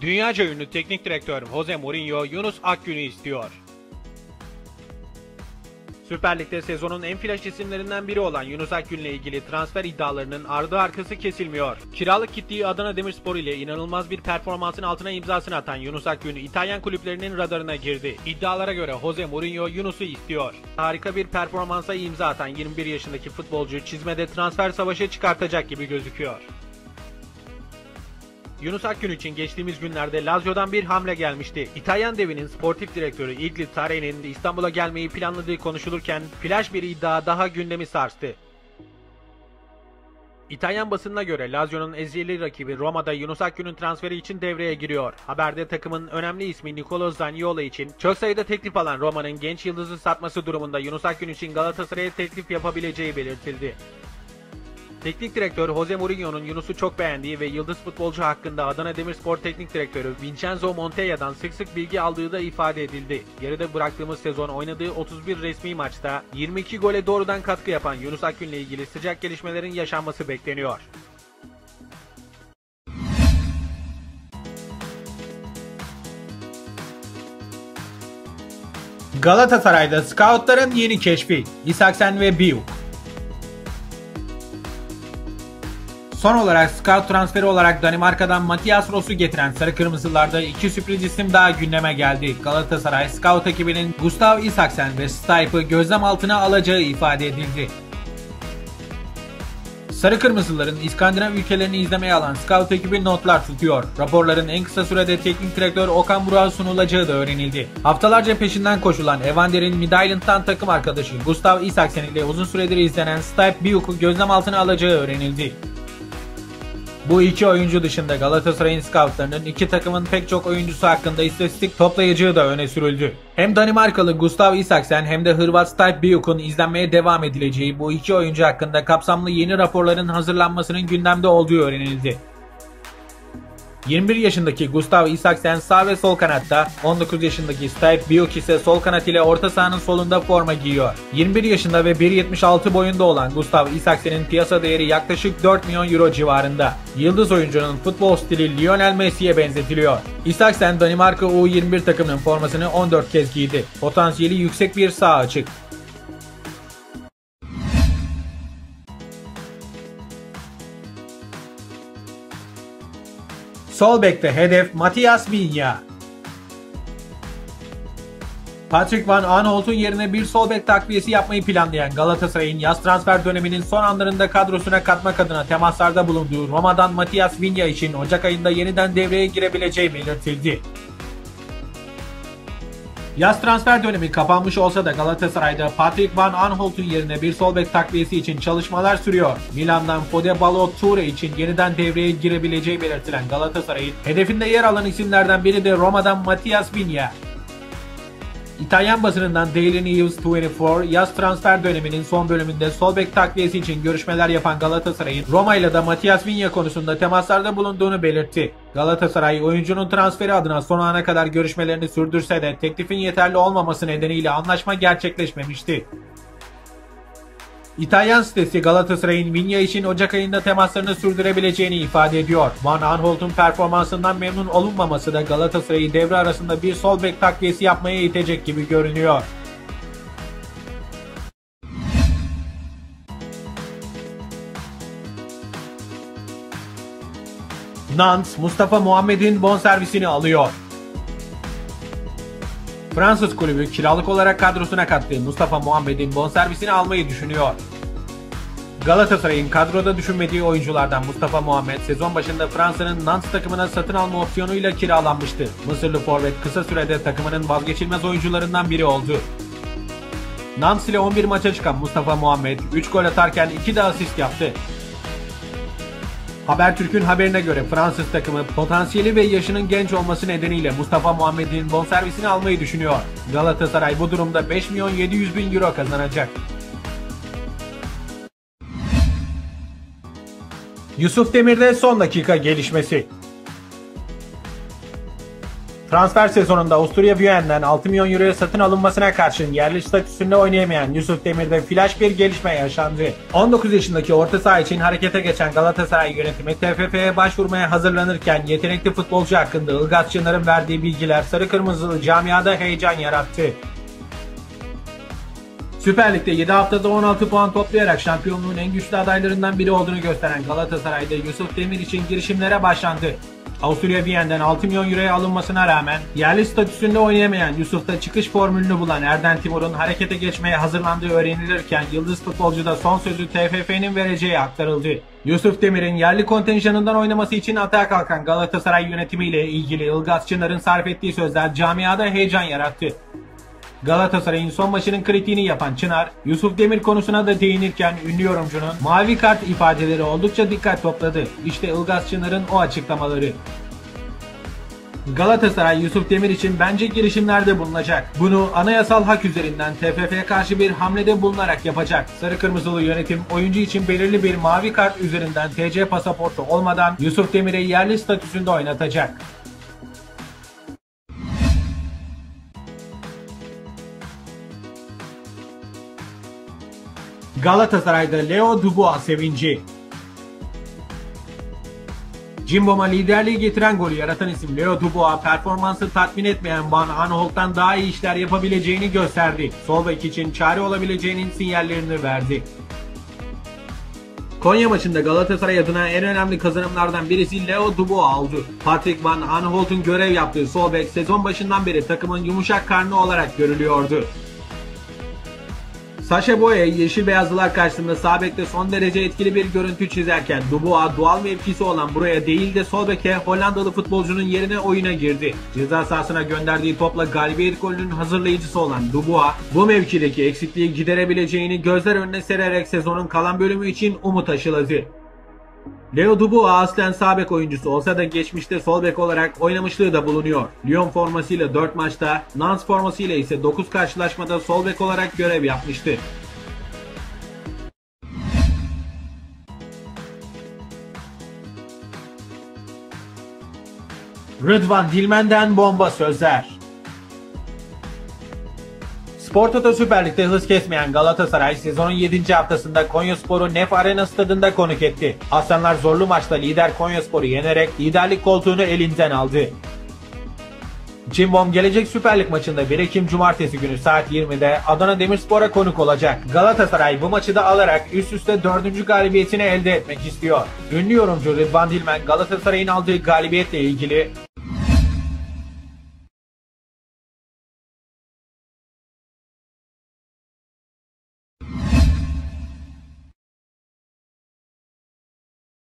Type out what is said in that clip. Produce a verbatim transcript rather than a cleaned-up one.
Dünyaca ünlü teknik direktör Jose Mourinho Yunus Akgün'ü istiyor. Süper Lig'de sezonun en flash isimlerinden biri olan Yunus Akgün ile ilgili transfer iddialarının ardı arkası kesilmiyor. Kiralık gittiği Adana Demirspor ile inanılmaz bir performansın altına imzasını atan Yunus Akgün, İtalyan kulüplerinin radarına girdi. İddialara göre Jose Mourinho Yunus'u istiyor. Harika bir performansa imza atan yirmi bir yaşındaki futbolcu çizmede transfer savaşı çıkartacak gibi gözüküyor. Yunus Akgün için geçtiğimiz günlerde Lazio'dan bir hamle gelmişti. İtalyan devinin sportif direktörü Igli Tare'nin İstanbul'a gelmeyi planladığı konuşulurken flash bir iddia daha gündemi sarstı. İtalyan basınına göre Lazio'nun ezeli rakibi Roma'da Yunus Akgün'ün transferi için devreye giriyor. Haberde takımın önemli ismi Nicolo Zaniolo için çok sayıda teklif alan Roma'nın genç yıldızı satması durumunda Yunus Akgün için Galatasaray'a teklif yapabileceği belirtildi. Teknik direktör Jose Mourinho'nun Yunus'u çok beğendiği ve yıldız futbolcu hakkında Adana Demirspor Teknik Direktörü Vincenzo Montella'dan sık sık bilgi aldığı da ifade edildi. Geride bıraktığımız sezon oynadığı otuz bir resmi maçta yirmi iki gole doğrudan katkı yapan Yunus Akgün ile ilgili sıcak gelişmelerin yaşanması bekleniyor. Galatasaray'da scoutların yeni keşfi Isaksen ve Biuk. Son olarak scout transferi olarak Danimarka'dan Mathias Ross'u getiren Sarı Kırmızılar'da iki sürpriz isim daha gündeme geldi. Galatasaray scout ekibinin Gustav Isaksen ve Stipe'ı gözlem altına alacağı ifade edildi. Sarı Kırmızıların İskandinav ülkelerini izlemeye alan scout ekibi notlar tutuyor. Raporların en kısa sürede teknik direktör Okan Burak'a sunulacağı da öğrenildi. Haftalarca peşinden koşulan Evander'in Midtjylland'tan takım arkadaşı Gustav Isaksen ile uzun süredir izlenen Stipe Biuk'u gözlem altına alacağı öğrenildi. Bu iki oyuncu dışında Galatasaray'ın scoutlarının iki takımın pek çok oyuncusu hakkında istatistik toplayacağı da öne sürüldü. Hem Danimarkalı Gustav Isaksen hem de Hırvat Stipe Biuk'un izlenmeye devam edileceği bu iki oyuncu hakkında kapsamlı yeni raporların hazırlanmasının gündemde olduğu öğrenildi. yirmi bir yaşındaki Gustav Isaksen sağ ve sol kanatta, on dokuz yaşındaki Stipe Biuk ise sol kanat ile orta sahanın solunda forma giyiyor. yirmi bir yaşında ve bir yetmiş altı boyunda olan Gustav Isaksen'in piyasa değeri yaklaşık dört milyon euro civarında. Yıldız oyuncunun futbol stili Lionel Messi'ye benzetiliyor. Isaksen Danimarka U yirmi bir takımının formasını on dört kez giydi. Potansiyeli yüksek bir sağ açık. Sol bekte hedef Matthias Viña. Patrick Van Aanholt'un yerine bir sol bek takviyesi yapmayı planlayan Galatasaray'ın yaz transfer döneminin son anlarında kadrosuna katmak adına temaslarda bulunduğu Roma'dan Matthias Viña için Ocak ayında yeniden devreye girebileceği belirtildi. Yaz transfer dönemi kapanmış olsa da Galatasaray'da Patrick Van Aanholt'un yerine bir sol bek takviyesi için çalışmalar sürüyor. Milan'dan Fode Ballo-Touré için yeniden devreye girebileceği belirtilen Galatasaray'ın hedefinde yer alan isimlerden biri de Roma'dan Matthias Viña. İtalyan basınından Daily News yirmi dört yaz transfer döneminin son bölümünde sol bek takviyesi için görüşmeler yapan Galatasaray'ın Roma ile de Matthias Viña konusunda temaslarda bulunduğunu belirtti. Galatasaray oyuncunun transferi adına son ana kadar görüşmelerini sürdürse de teklifin yeterli olmaması nedeniyle anlaşma gerçekleşmemişti. İtalyan sitesi Galatasaray'ın Viña için Ocak ayında temaslarını sürdürebileceğini ifade ediyor. Van Aanholt'un performansından memnun olunmaması da Galatasaray'ı devre arasında bir sol bek takviyesi yapmaya itecek gibi görünüyor. Nantes, Mustafa Muhammed'in bonservisini alıyor. Fransız kulübü kiralık olarak kadrosuna kattığı Mustafa Muhammed'in bonservisini almayı düşünüyor. Galatasaray'ın kadroda düşünmediği oyunculardan Mustafa Muhammed sezon başında Fransa'nın Nantes takımına satın alma opsiyonuyla kiralanmıştı. Mısırlı forvet kısa sürede takımının vazgeçilmez oyuncularından biri oldu. Nantes ile on bir maça çıkan Mustafa Muhammed üç gol atarken iki de asist yaptı. Habertürk'ün haberine göre Fransız takımı potansiyeli ve yaşının genç olması nedeniyle Mustafa Muhammed'in bonservisini almayı düşünüyor. Galatasaray bu durumda beş milyon yedi yüz bin euro kazanacak. Yusuf Demir'de son dakika gelişmesi. Transfer sezonunda Avusturya Viyen'den altı milyon euroya satın alınmasına karşın yerli statüsünde oynayamayan Yusuf Demir'de flash bir gelişme yaşandı. on dokuz yaşındaki orta saha için harekete geçen Galatasaray yönetimi T F F'ye başvurmaya hazırlanırken yetenekli futbolcu hakkında Ilgaz Çınar'ın verdiği bilgiler sarı kırmızılı camiada heyecan yarattı. Süper Lig'de yedi haftada on altı puan toplayarak şampiyonluğun en güçlü adaylarından biri olduğunu gösteren Galatasaray'da Yusuf Demir için girişimlere başlandı. Avusturya Viyen'den altı milyon euroya alınmasına rağmen yerli statüsünde oynayamayan Yusuf'ta çıkış formülünü bulan Erden Timur'un harekete geçmeye hazırlandığı öğrenilirken yıldız futbolcuda son sözü T F F'nin vereceği aktarıldı. Yusuf Demir'in yerli kontenjanından oynaması için atağa kalkan Galatasaray yönetimiyle ilgili Ilgaz Çınar'ın sarf ettiği sözler camiada heyecan yarattı. Galatasaray'ın son maçının kritiğini yapan Çınar, Yusuf Demir konusuna da değinirken ünlü yorumcunun mavi kart ifadeleri oldukça dikkat topladı. İşte Ilgaz Çınar'ın o açıklamaları. Galatasaray Yusuf Demir için bence girişimlerde bulunacak. Bunu anayasal hak üzerinden T F F'ye karşı bir hamlede bulunarak yapacak. Sarı kırmızılı yönetim oyuncu için belirli bir mavi kart üzerinden T C pasaportu olmadan Yusuf Demir'i yerli statüsünde oynatacak. Galatasaray'da Leo Dubois sevinci. Cimbom'a liderliği getiren golü yaratan isim Leo Dubois performansı tatmin etmeyen Van Aanholt'tan daha iyi işler yapabileceğini gösterdi. Sol bek için çare olabileceğinin sinyallerini verdi. Konya maçında Galatasaray adına en önemli kazanımlardan birisi Leo Dubois oldu. Patrick Van Aanholt'un görev yaptığı sol bek sezon başından beri takımın yumuşak karnı olarak görülüyordu. Sacha Boey yeşil beyazlılar karşısında sağ bekte son derece etkili bir görüntü çizerken Dubois doğal mevkisi olan buraya değil de sol beke Hollandalı futbolcunun yerine oyuna girdi. Ceza sahasına gönderdiği topla galibiyet golünün hazırlayıcısı olan Dubois bu mevkideki eksikliği giderebileceğini gözler önüne sererek sezonun kalan bölümü için umut aşıladı. Leo Dubois aslen sağ bek oyuncusu olsa da geçmişte sol bek olarak oynamışlığı da bulunuyor. Lyon formasıyla dört maçta, Nantes formasıyla ise dokuz karşılaşmada sol bek olarak görev yapmıştı. Rıdvan Dilmen'den bomba sözler. Spor Toto Süper Lig'de hız kesmeyen Galatasaray sezonun yedinci haftasında Konyaspor'u Nef Arena stadında konuk etti. Aslanlar zorlu maçta lider Konyaspor'u yenerek liderlik koltuğunu elinden aldı. Cimbom gelecek Süper Lig maçında bir Ekim Cumartesi günü saat yirmide Adana Demirspor'a konuk olacak. Galatasaray bu maçı da alarak üst üste dördüncü galibiyetini elde etmek istiyor. Ünlü yorumcu Rıdvan Dilmen Galatasaray'ın aldığı galibiyetle ilgili